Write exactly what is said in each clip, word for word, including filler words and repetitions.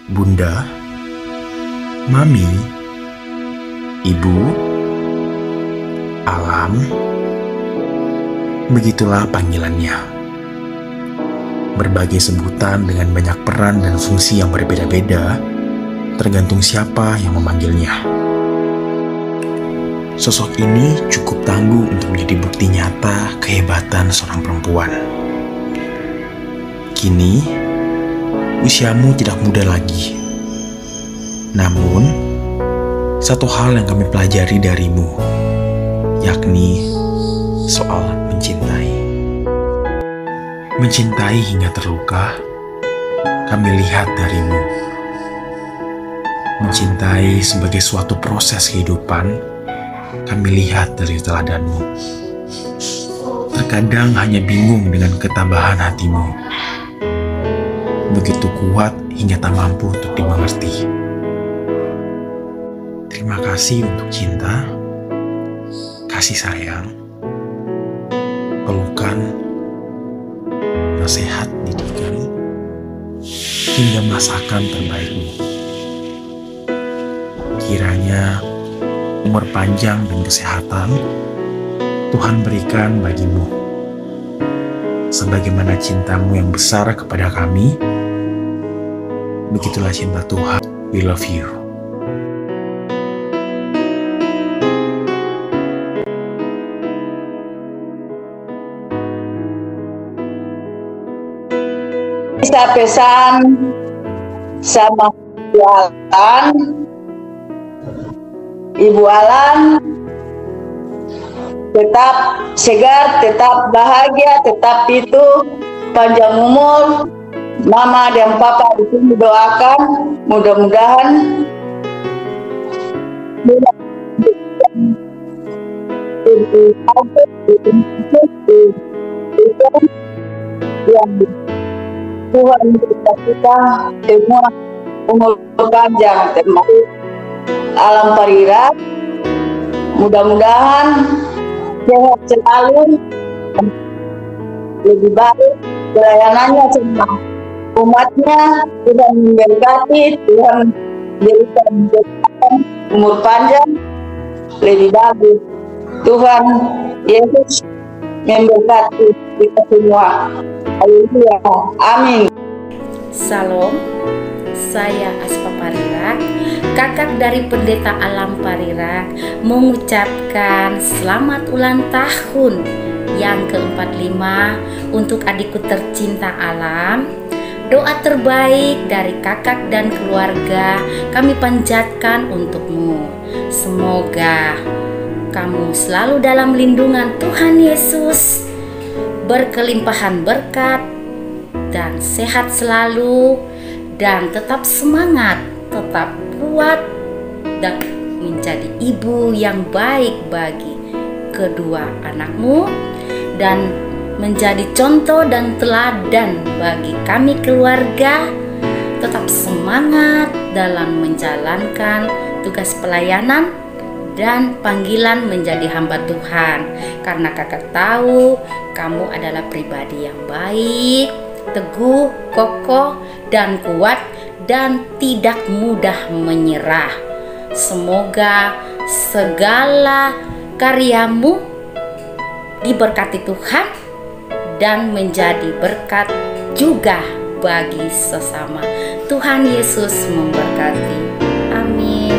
Bunda, Mami, Ibu, Alam, begitulah panggilannya. Berbagai sebutan dengan banyak peran dan fungsi yang berbeda-beda, tergantung siapa yang memanggilnya. Sosok ini cukup tangguh untuk menjadi bukti nyata kehebatan seorang perempuan. Kini, usiamu tidak muda lagi. Namun, satu hal yang kami pelajari darimu, yakni soal mencintai. Mencintai hingga terluka, kami lihat darimu. Mencintai sebagai suatu proses kehidupan, kami lihat dari teladanmu. Terkadang hanya bingung dengan ketabahan hatimu. Begitu kuat hingga tak mampu untuk dimengerti. Terima kasih untuk cinta, kasih sayang, pelukan, nasihat didikan, hingga masakan terbaikmu. Kiranya umur panjang dan kesehatan Tuhan berikan bagimu. Sebagaimana cintamu yang besar kepada kami, begitulah cinta Tuhan. We love you. Bisa pesan sama Ibu Alan, Ibu Alan tetap segar, tetap bahagia, tetap itu panjang umur. Mama dan Papa itu mendoakan, mudah-mudahan yang Tuhan kita kita semua umur panjang, termasuk Alam Parirak. Mudah-mudahan sehat selalu, lebih baik pelayanannya sama umatnya. Tuhan memberkati, Tuhan berikan kesehatan, umur panjang, lebih bagus. Tuhan Yesus memberkati kita semua. Haleluya. Amin. Salam, saya Aspa Parirak, kakak dari Pendeta Alam Parirak, mengucapkan selamat ulang tahun yang ke empat puluh lima untuk adikku tercinta Alam. Doa terbaik dari kakak dan keluarga kami panjatkan untukmu. Semoga kamu selalu dalam lindungan Tuhan Yesus, berkelimpahan berkat dan sehat selalu, dan tetap semangat, tetap kuat, dan menjadi ibu yang baik bagi kedua anakmu, dan menjadi contoh dan teladan bagi kami keluarga. Tetap semangat dalam menjalankan tugas pelayanan dan panggilan menjadi hamba Tuhan, karena kakak tahu kamu adalah pribadi yang baik, teguh, kokoh, dan kuat, dan tidak mudah menyerah. Semoga segala karyamu diberkati Tuhan dan menjadi berkat juga bagi sesama. Tuhan Yesus memberkati. Amin.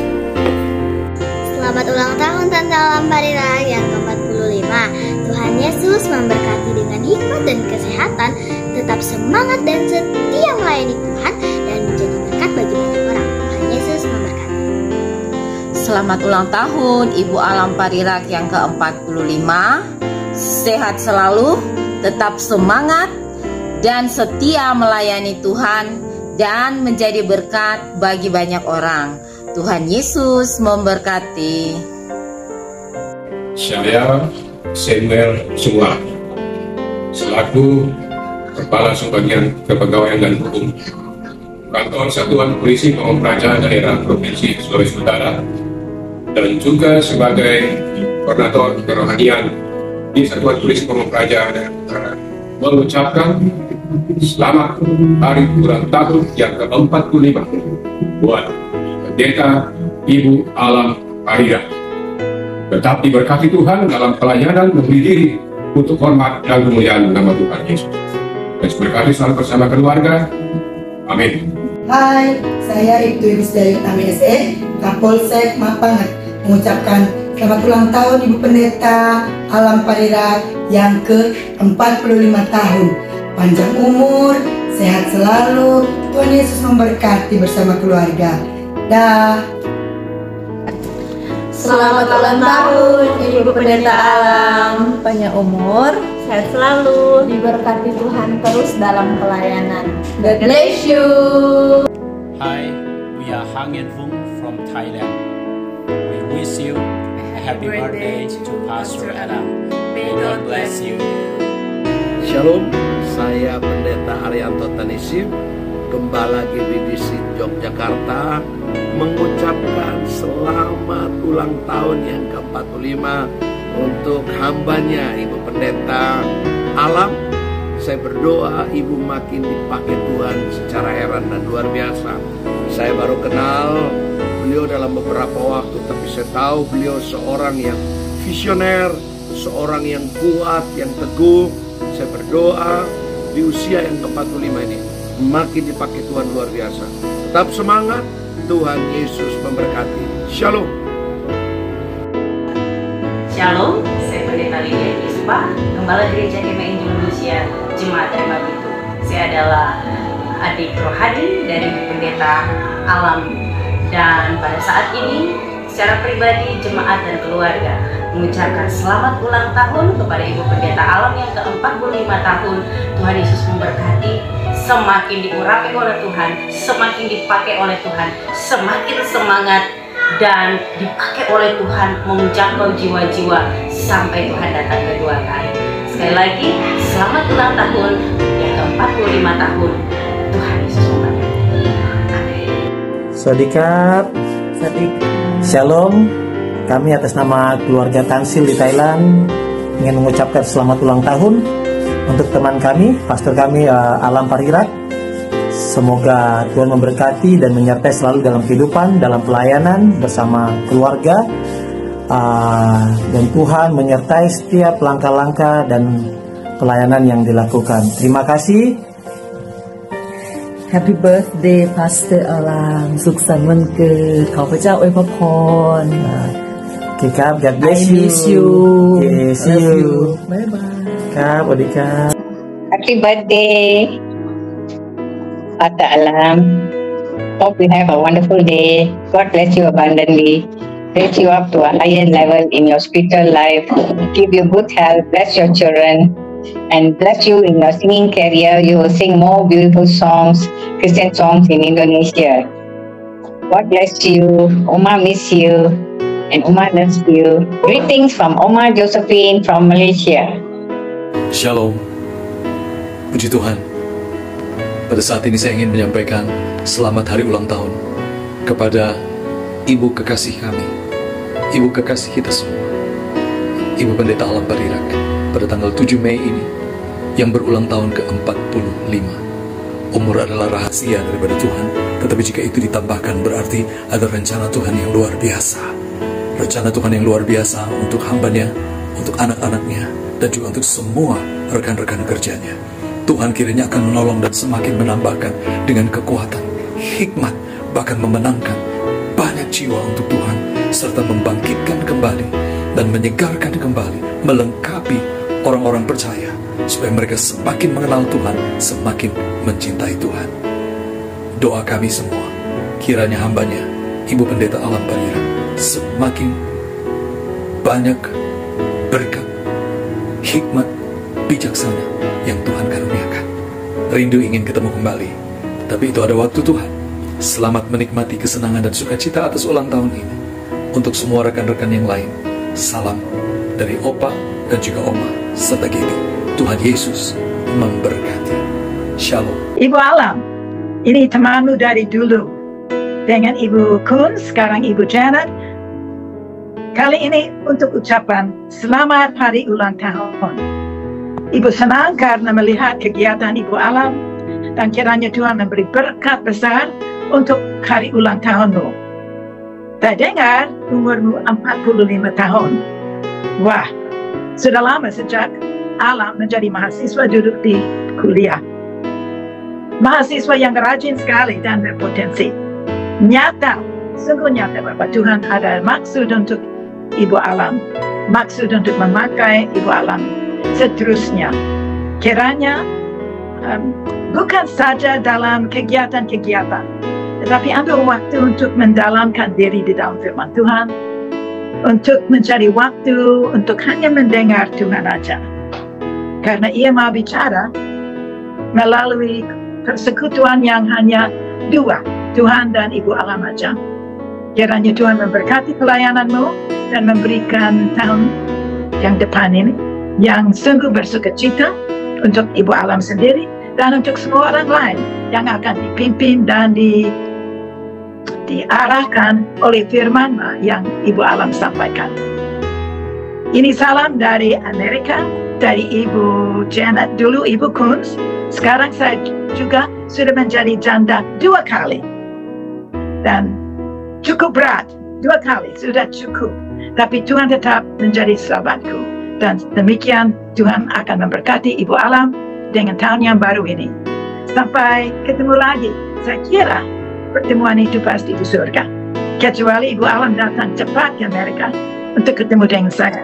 Selamat ulang tahun Tante Alam Parirak yang ke empat puluh lima. Tuhan Yesus memberkati dengan hikmat dan kesehatan, tetap semangat dan setia melayani Tuhan, dan menjadi berkat bagi banyak orang. Tuhan Yesus memberkati. Selamat ulang tahun Ibu Alam Parirak yang ke empat puluh lima. Sehat selalu, tetap semangat dan setia melayani Tuhan, dan menjadi berkat bagi banyak orang. Tuhan Yesus memberkati. Saya Samuel Sumwa, selaku Kepala Subbagian Kepegawaian dan Hukum Kantor Satuan Polisi Pamong Praja Daerah Provinsi Sulawesi Utara, dan juga sebagai Koordinator Kerohanian di Satuan Polisi Pamong Praja Daerah Utara, mengucapkan selamat hari ulang tahun yang ke empat puluh lima buat Pendeta Ibu Alam Parira. Tetap diberkati Tuhan dalam pelayanan memberi diri untuk hormat dan kemuliaan nama Tuhan Yesus. Dan berkati selalu bersama keluarga. Amin. Hai, saya Ibtu Ibu dari M S E, Kapolsek Mapangan, mengucapkan selamat ulang tahun Ibu Pendeta Alam Parira yang ke empat puluh lima tahun. Panjang umur, sehat selalu, Tuhan Yesus memberkati bersama keluarga. Dah. Selamat ulang tahun Ibu Pendeta Alam, panjang umur, sehat selalu, diberkati Tuhan terus dalam pelayanan. God bless you. Hi, we are Hang Yen Vung from Thailand. We wish you a happy birthday to Pastor Alam. May God bless you. Shalom, saya Pendeta Arianto Tanisib, Gembala G B D C Yogyakarta, mengucapkan selamat ulang tahun yang ke empat puluh lima untuk hambanya Ibu Pendeta Alam. Saya berdoa Ibu makin dipakai Tuhan secara heran dan luar biasa. Saya baru kenal beliau dalam beberapa waktu, tapi saya tahu beliau seorang yang visioner, seorang yang kuat, yang teguh. Saya berdoa di usia yang ke empat puluh lima ini makin dipakai Tuhan luar biasa. Tetap semangat, Tuhan Yesus memberkati. Shalom. Shalom, saya Pendeta Lydia Ispa, Gembala Gereja G M I Indonesia, Jemaat Terima Itu. Saya adalah adik rohani dari Pendeta Alam, dan pada saat ini secara pribadi jemaat dan keluarga mengucapkan selamat ulang tahun kepada Ibu Pendeta Alam yang ke empat puluh lima tahun. Tuhan Yesus memberkati, semakin diurapi oleh Tuhan, semakin dipakai oleh Tuhan, semakin semangat dan dipakai oleh Tuhan menjangkau jiwa-jiwa sampai Tuhan datang kedua kali. Sekali lagi, selamat ulang tahun yang ke empat puluh lima tahun. Tuhan Yesus memberkati. Amin. Swadikap, Shalom. Kami atas nama keluarga Tansil di Thailand ingin mengucapkan selamat ulang tahun untuk teman kami, pastor kami uh, Alam Parira. Semoga Tuhan memberkati dan menyertai selalu dalam kehidupan, dalam pelayanan bersama keluarga, uh, dan Tuhan menyertai setiap langkah-langkah dan pelayanan yang dilakukan. Terima kasih. Happy birthday Pastor Alam สุขสันต์วันเกิดขอพระเจ้าอวยพรโอเคครับ God bless I you. miss you. Okay, see Love you. Bye bye. ครับสวัสดีครับ Happy birthday Pastor Alam. Hope you have a wonderful day. God bless you abundantly. Raise you up to a higher level in your spiritual life. Give you good health. Bless your children. And bless you in your singing career. You will sing more beautiful songs, Christian songs in Indonesia. God bless you. Oma miss you. And Oma loves you. Greetings from Oma Josephine from Malaysia. Shalom. Puji Tuhan. Pada saat ini saya ingin menyampaikan selamat hari ulang tahun kepada Ibu kekasih kami, Ibu kekasih kita semua, Ibu Pendeta Alam Parira, pada tanggal tujuh Mei ini yang berulang tahun ke empat puluh lima. Umur adalah rahasia daripada Tuhan, tetapi jika itu ditambahkan berarti ada rencana Tuhan yang luar biasa. Rencana Tuhan yang luar biasa untuk hambanya, untuk anak-anaknya, dan juga untuk semua rekan-rekan kerjanya. Tuhan kiranya akan menolong dan semakin menambahkan dengan kekuatan, hikmat, bahkan memenangkan banyak jiwa untuk Tuhan, serta membangkitkan kembali dan menyegarkan kembali, melengkapi orang-orang percaya, supaya mereka semakin mengenal Tuhan, semakin mencintai Tuhan. Doa kami semua, kiranya hambanya, Ibu Pendeta Alam Parira, semakin banyak berkat, hikmat, bijaksana yang Tuhan karuniakan. Rindu ingin ketemu kembali, tapi itu ada waktu Tuhan. Selamat menikmati kesenangan dan sukacita atas ulang tahun ini. Untuk semua rekan-rekan yang lain, salam dari Opa dan juga Oma serta Gibi. Tuhan Yesus memberkati. Shalom. Ibu Alam, ini temanmu dari dulu. Dengan Ibu Kun, sekarang Ibu Janet. Kali ini untuk ucapan selamat hari ulang tahun. Ibu senang karena melihat kegiatan Ibu Alam dan kiranya Tuhan memberi berkat besar untuk hari ulang tahunmu. Saya dengar umurmu empat puluh lima tahun. Wah, sudah lama sejak Alam menjadi mahasiswa duduk di kuliah. Mahasiswa yang rajin sekali dan berpotensi. Nyata, sungguh nyata bahwa Tuhan ada maksud untuk Ibu Alam. Maksud untuk memakai Ibu Alam seterusnya. Kiranya um, bukan saja dalam kegiatan-kegiatan, tetapi ambil waktu untuk mendalamkan diri di dalam firman Tuhan, untuk mencari waktu untuk hanya mendengar Tuhan aja. Karena ia mau bicara melalui persekutuan yang hanya dua, Tuhan dan Ibu Alam aja. Kiranya Tuhan memberkati pelayananmu dan memberikan tahun yang depan ini yang sungguh bersukacita untuk Ibu Alam sendiri dan untuk semua orang lain yang akan dipimpin dan di, diarahkan oleh firman yang Ibu Alam sampaikan. Ini salam dari Amerika, dari Ibu Janet, dulu Ibu Kunz. Sekarang saya juga sudah menjadi janda dua kali. Dan cukup berat, dua kali sudah cukup. Tapi Tuhan tetap menjadi sahabatku. Dan demikian Tuhan akan memberkati Ibu Alam dengan tahun yang baru ini. Sampai ketemu lagi. Saya kira pertemuan itu pasti di surga. Kecuali Ibu Alam datang cepat ke Amerika untuk ketemu dengan saya.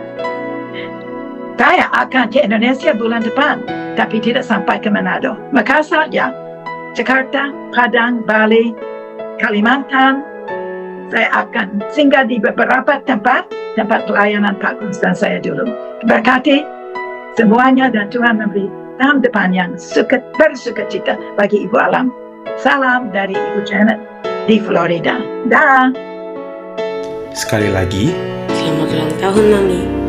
Saya akan ke Indonesia bulan depan, tapi tidak sampai ke Manado. Makassar ya, Jakarta, Padang, Bali, Kalimantan. Saya akan singgah di beberapa tempat, tempat pelayanan Pak Kunz dan saya dulu. Berkati semuanya dan Tuhan memberi tahun depan yang suka, bersukacita bagi Ibu Alam. Salam dari Ibu Janet di Florida. Dah. Sekali lagi, selamat ulang tahun Mami.